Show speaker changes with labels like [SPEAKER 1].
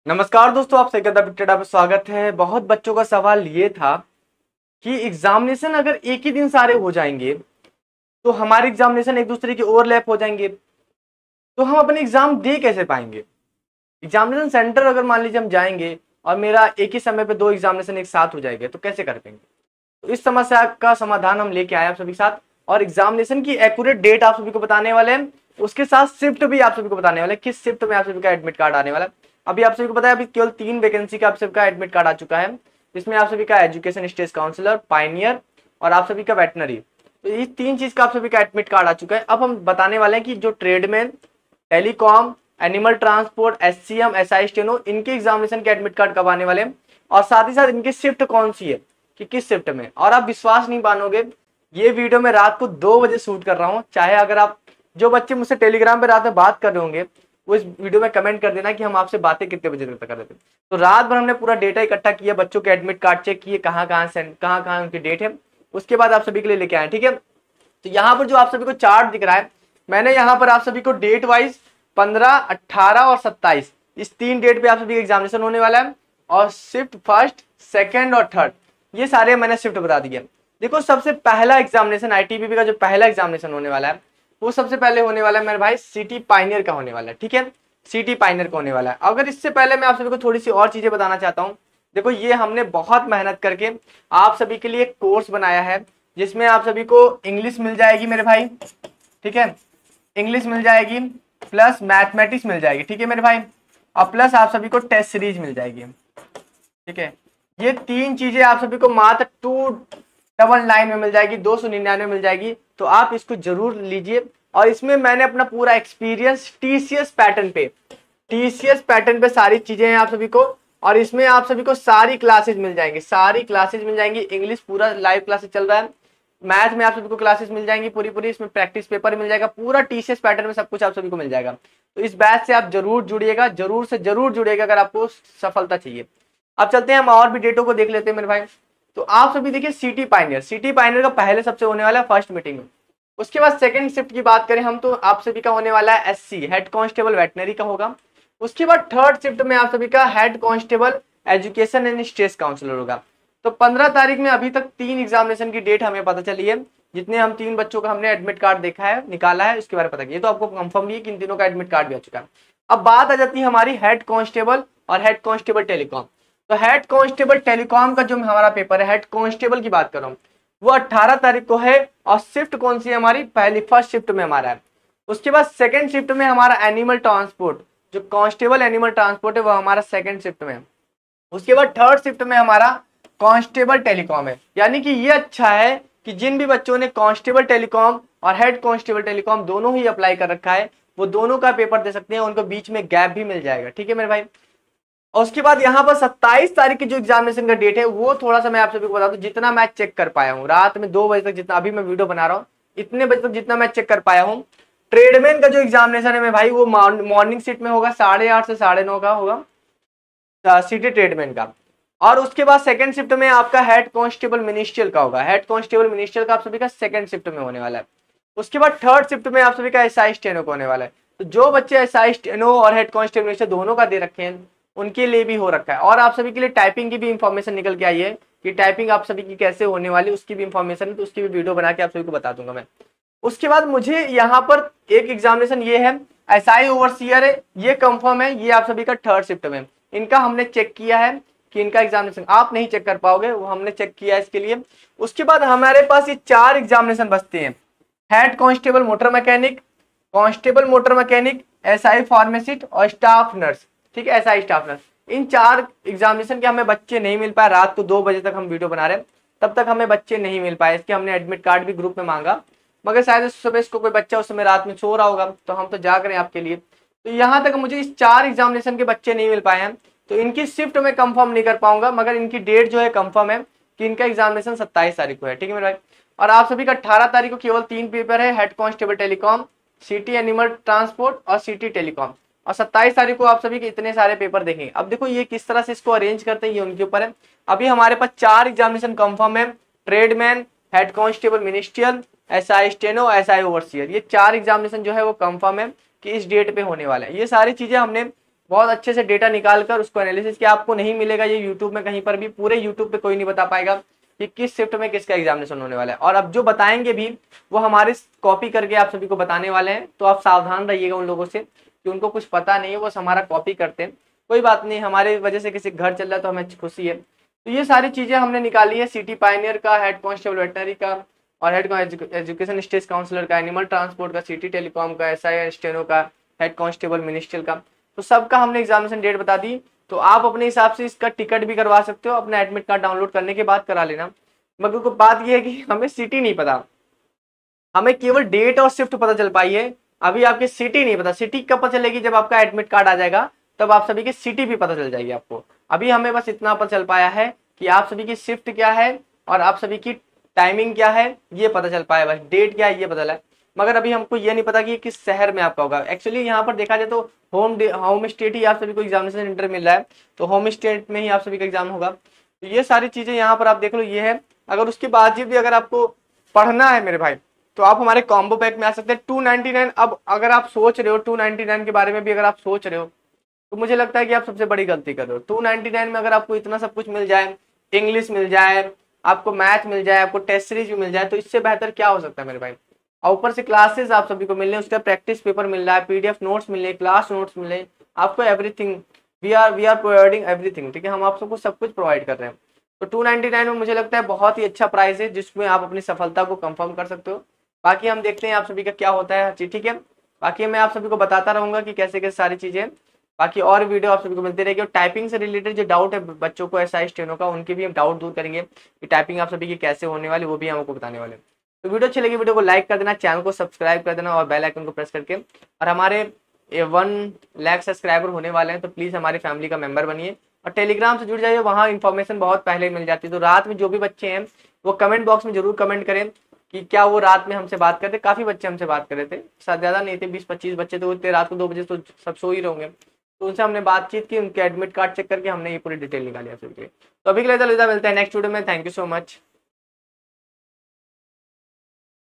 [SPEAKER 1] नमस्कार दोस्तों, आप सही अपडेट पे स्वागत है। बहुत बच्चों का सवाल ये था कि एग्जामिनेशन अगर एक ही दिन सारे हो जाएंगे तो हमारे एग्जामिनेशन एक दूसरे के ओवरलैप हो जाएंगे, तो हम अपने एग्जाम दे कैसे पाएंगे। एग्जामिनेशन सेंटर अगर मान लीजिए हम जाएंगे और मेरा एक ही समय पे दो एग्जामिनेशन एक साथ हो जाएंगे तो कैसे कर पाएंगे। तो इस समस्या का समाधान हम लेके आए आप सभी के साथ, और एग्जामिनेशन की एक्यूरेट डेट आप सभी को बताने वाले हैं। उसके साथ शिफ्ट भी आप सभी को बताने वाले हैं, किस शिफ्ट में आप सभी का एडमिट कार्ड आने वाला है। अभी आप सभी को पता है, अभी केवल 3 वैकेंसी का आप सभी का एडमिट कार्ड आ चुका है, जिसमें आप सभी का एजुकेशन स्टेज काउंसलर, पाइनियर और आप सभी का वेटनरी। तो ये 3 चीज का आप सभी का एडमिट कार्ड आ चुका है। अब हम बताने वाले हैं कि जो tradesman, telecom, animal transport, SCM, SI steno, इनके एग्जामिनेशन के एडमिट कार्ड कब आने वाले हैं, और साथ ही साथ इनकी शिफ्ट कौन सी है कि किस शिफ्ट में। और आप विश्वास नहीं मानोगे, ये वीडियो मैं रात को 2 बजे शूट कर रहा हूँ। चाहे अगर आप जो बच्चे मुझसे टेलीग्राम पे रात में बात कर रहे होंगे वो इस वीडियो में कमेंट कर देना कि हम आपसे बातें कितने बजे तक कर रहे थे। तो रात भर हमने पूरा डेटा इकट्ठा किया, बच्चों के एडमिट कार्ड चेक किए, कहाँ कहाँ उनकी डेट है, उसके बाद आप सभी के लिए लेके आए। ठीक है, तो यहाँ पर जो आप सभी को चार्ट दिख रहा है, मैंने यहाँ पर आप सभी को डेट वाइज 15, 18 और 27 इस 3 डेट पे आप सभी का एग्जामिनेशन होने वाला है, और शिफ्ट फर्स्ट, सेकंड और थर्ड ये सारे मैंने शिफ्ट बता दिए। देखो, सबसे पहला एग्जामिनेशन आईटीबीपी का जो पहला एग्जामिनेशन होने वाला है वो सबसे पहले होने वाला है मेरे भाई सिटी पाइनियर का होने वाला है। ठीक है, सिटी पाइनियर का होने वाला है। अगर इससे पहले मैं आप सभी को थोड़ी सी और चीजें बताना चाहता हूँ। देखो, ये हमने बहुत मेहनत करके आप सभी के लिए कोर्स बनाया है, जिसमें आप सभी को इंग्लिश मिल जाएगी मेरे भाई। ठीक है, इंग्लिश मिल जाएगी, प्लस मैथमेटिक्स मिल जाएगी। ठीक है मेरे भाई, और प्लस आप सभी को टेस्ट सीरीज मिल जाएगी। ठीक है, ये 3 चीजें आप सभी को मात्र 299 में मिल जाएगी, 299 मिल जाएगी। तो आप इसको जरूर लीजिए। और इसमें मैंने अपना पूरा एक्सपीरियंस टीसीएस पैटर्न पे सारी चीजें हैं आप सभी को, और इसमें आप सभी को सारी क्लासेस मिल जाएंगी। इंग्लिश पूरा लाइव क्लासेस चल रहा है, मैथ में आप सभी को क्लासेस मिल जाएंगी पूरी, इसमें प्रैक्टिस पेपर मिल जाएगा, पूरा टीसीएस पैटर्न में सब कुछ आप सभी को मिल जाएगा। तो इस बैच से आप जरूर जुड़िएगा, जरूर से जरूर जुड़िएगा अगर आपको सफलता चाहिए। अब चलते हैं, हम और भी डेटों को देख लेते हैं मेरे भाई। तो आप सभी देखिए, सिटी पाइनियर का पहले सबसे होने वाला है फर्स्ट मीटिंग। उसके बाद सेकंड शिफ्ट की बात करें हम, तो आप सभी का होने वाला है एससी हेड कांस्टेबल वेटनरी का होगा। उसके बाद थर्ड शिफ्ट में आप सभी का head constable education and stage counsellor होगा। तो 15 तारीख में अभी तक 3 एग्जामिनेशन की डेट हमें पता चली है, जितने हम 3 बच्चों का हमने एडमिट कार्ड देखा है, निकाला है, उसके बारे में पता किया। तो आपको कंफर्म भी है कि इन तीनों का एडमिट कार्ड भी आ चुका है। अब बात आ जाती है हमारी हेड कांस्टेबल और हेड कांस्टेबल टेलीकॉम। तो हेड कांस्टेबल टेलीकॉम का जो हमारा पेपर है, हेड कांस्टेबल की बात कर रहा हूँ, वो 18 तारीख को है। और शिफ्ट कौन सी है हमारी, फर्स्ट शिफ्ट में हमारा है। उसके बाद सेकंड शिफ्ट में हमारा एनिमल ट्रांसपोर्ट, जो कांस्टेबल एनिमल ट्रांसपोर्ट है, वो हमारा सेकंड शिफ्ट में है। उसके बाद थर्ड शिफ्ट में हमारा कांस्टेबल टेलीकॉम है। यानी कि ये अच्छा है कि जिन भी बच्चों ने कांस्टेबल टेलीकॉम और हेड कांस्टेबल टेलीकॉम दोनों ही अप्लाई कर रखा है, वो दोनों का पेपर दे सकते हैं, उनको बीच में गैप भी मिल जाएगा। ठीक है मेरे भाई। और उसके बाद यहाँ पर 27 तारीख की जो एग्जामिनेशन का डेट है, वो थोड़ा सा मैं आप सभी को बता दूं, जितना मैं चेक कर पाया हूँ रात में 2 बजे तक, जितना अभी मैं वीडियो बना रहा हूँ, इतने बजे तक जितना मैं चेक कर पाया हूँ, ट्रेडमैन का जो एग्जामिनेशन है मेरे भाई, वो मॉर्निंग शिफ्ट में होगा, 8:30 से 9:30 का होगा सिटी ट्रेडमैन का। और उसके बाद सेकंड शिफ्ट में आपका हेड कांस्टेबल मिनिस्ट्रियल का होगा। हेड कांस्टेबल मिनिस्ट्रियल का आप सभी का सेकंड शिफ्ट में होने वाला है। उसके बाद थर्ड शिफ्ट में आप सभी का एसआई स्टेनो का होने वाला है। तो जो बच्चे एसआई स्टेनो और हेड कांस्टेबल मिनिस्ट्रियल दोनों का दे रखे हैं, उनके लिए भी हो रखा है। और आप सभी के लिए टाइपिंग की भी इंफॉर्मेशन निकल के आई है कि टाइपिंग आप सभी की कैसे होने वाली, उसकी भी इंफॉर्मेशन है, तो उसकी भी वीडियो बना के आप सभी को बता दूंगा मैं। उसके बाद मुझे यहाँ पर एक एग्जामिनेशन ये है, एसआई ओवरसीयर है, ये कंफर्म है, ये आप सभी का थर्ड शिफ्ट में। इनका हमने चेक किया है कि इनका एग्जामिनेशन आप नहीं चेक कर पाओगे, वो हमने चेक किया है इसके लिए। उसके बाद हमारे पास ये 4 एग्जामिनेशन बचते हैं, head constable motor mechanic, constable motor mechanic, SI pharmacist और स्टाफ नर्स। ठीक है, एसआई स्टाफ नर्स। इन 4 एग्जामिनेशन के हमें बच्चे नहीं मिल पाए। रात को 2 बजे तक हम वीडियो बना रहे हैं, तब तक हमें बच्चे नहीं मिल पाए। इसके हमने एडमिट कार्ड भी ग्रुप में मांगा, मगर शायद उस समय इसको कोई बच्चा उस समय रात में सो रहा होगा, तो हम तो जाग रहे हैं आपके लिए। तो यहाँ तक मुझे इस 4 एग्जामिनेशन के बच्चे नहीं मिल पाए हैं, तो इनकी शिफ्ट में कंफर्म नहीं कर पाऊंगा, मगर इनकी डेट जो है कंफर्म है कि इनका एग्जामिनेशन 27 तारीख को है। ठीक है मेरे भाई। और आप सभी का 18 तारीख को केवल 3 पेपर है, head constable telecom, CT animal transport और सिटी टेलीकॉम। और 27 तारीख को आप सभी के इतने सारे पेपर देखेंगे। अब देखो, ये किस तरह से इसको अरेंज करते हैं ये उनके ऊपर है। अभी हमारे पास 4 एग्जामिनेशन कंफर्म है, tradesman, head constable ministerial, SI steno, SI overseer, ये 4 एग्जामिनेशन जो है वो कंफर्म है कि इस डेट पे होने वाला है। ये सारी चीजें हमने बहुत अच्छे से डेटा निकाल कर उसको एनालिसिस किया। आपको नहीं मिलेगा ये यूट्यूब में कहीं पर भी, पूरे यूट्यूब पे कोई नहीं बता पाएगा कि किस शिफ्ट में किसका एग्जामिनेशन होने वाला है। और अब जो बताएंगे भी वो हमारे कॉपी करके आप सभी को बताने वाले हैं, तो आप सावधान रहिएगा उन लोगों से कि उनको कुछ पता नहीं है, वो हमारा कॉपी करते हैं। कोई बात नहीं, हमारे वजह से किसी घर चल रहा है तो हमें खुशी है। तो ये सारी चीजें हमने निकाली है, सिटी पायनियर का, हेड कांस्टेबल वेटनरी का, और हेड एजुकेशन स्टेट काउंसलर का, एनिमल ट्रांसपोर्ट का, सिटी टेलीकॉम का, SI स्टेनो का, हेड कांस्टेबल मिनिस्ट्रियल का, तो सबका हमने एग्जामिनेशन डेट बता दी। तो आप अपने हिसाब से इसका टिकट भी करवा सकते हो, अपना एडमिट कार्ड डाउनलोड करने के बाद करा लेना। मगर को बात यह है कि हमें सिटी नहीं पता, हमें केवल डेट और शिफ्ट पता चल पाई है, अभी आपकी सिटी नहीं पता। सिटी कब पता चलेगी? जब आपका एडमिट कार्ड आ जाएगा तब आप सभी की सिटी भी पता चल जाएगी आपको। अभी हमें बस इतना पता चल पाया है कि आप सभी की शिफ्ट क्या है और आप सभी की टाइमिंग क्या है, ये पता चल पाया, बस डेट क्या है ये पता है। मगर अभी हमको ये नहीं पता कि किस शहर में आपका होगा। एक्चुअली यहाँ पर देखा जाए तो होम स्टेट ही आप सभी को एग्जामिनेशन सेंटर मिल रहा है, तो होम स्टेट में ही आप सभी का एग्जाम होगा। तो ये सारी चीजें यहाँ पर आप देख लो, ये है। अगर उसके बाद भी अगर आपको पढ़ना है मेरे भाई, तो आप हमारे कॉम्बो पैक में आ सकते हैं 299। अब अगर आप सोच रहे हो 299 के बारे में भी अगर आप सोच रहे हो, तो मुझे लगता है कि आप सबसे बड़ी गलती कर रहे हो। 299 में अगर आपको इतना सब कुछ मिल जाए, इंग्लिश मिल जाए, आपको मैथ मिल जाए, आपको टेस्ट सीरीज भी मिल जाए, तो इससे बेहतर क्या हो सकता है मेरे भाई। और ऊपर से क्लासेस आप सभी को मिल रहे हैं, उसका प्रैक्टिस पेपर मिल रहा है, PDF नोट्स मिल रहे हैं, क्लास नोट्स मिल रहे हैं, आपको everything, we are providing everything, ठीक है, हम आप सबको सब कुछ प्रोवाइड कर रहे हैं। तो 299 में मुझे लगता है बहुत ही अच्छा प्राइस है, जिसमें आप अपनी सफलता को कंफर्म कर सकते हो। बाकी हम देखते हैं आप सभी का क्या होता है, ठीक है। बाकी मैं आप सभी को बताता रहूंगा कि कैसे कैसे सारी चीजें। बाकी और वीडियो आप सभी को मिलती रहेगी। और टाइपिंग से रिलेटेड जो डाउट है बच्चों को SI स्टेनो का, उनके भी हम डाउट दूर करेंगे कि टाइपिंग आप सभी की कैसे होने वाली, वो भी हम आपको बताने वाले हैं। तो वीडियो अच्छी लगी, वीडियो को लाइक कर देना, चैनल को सब्सक्राइब कर देना और बेल आइकन को प्रेस करके। और हमारे 1 लाख सब्सक्राइबर होने वाले हैं, तो प्लीज हमारी फैमिली का मेंबर बनिए और टेलीग्राम से जुड़ जाइए, वहाँ इन्फॉर्मेशन बहुत पहले मिल जाती है। तो रात में जो भी बच्चे हैं वो कमेंट बॉक्स में जरूर कमेंट करें कि क्या वो रात में हमसे बात करते। काफी बच्चे हमसे बात कर रहे थे, शायद ज्यादा नहीं थे, 20-25 बच्चे, तो वो रात को 2 बजे तो सब सो ही रहोगे। तो उनसे हमने बातचीत की, उनके एडमिट कार्ड चेक करके हमने ये पूरी डिटेल निकाली है। तो अभी के लिए अलविदा, मिलते हैं नेक्स्ट वीडियो में। Thank you so much.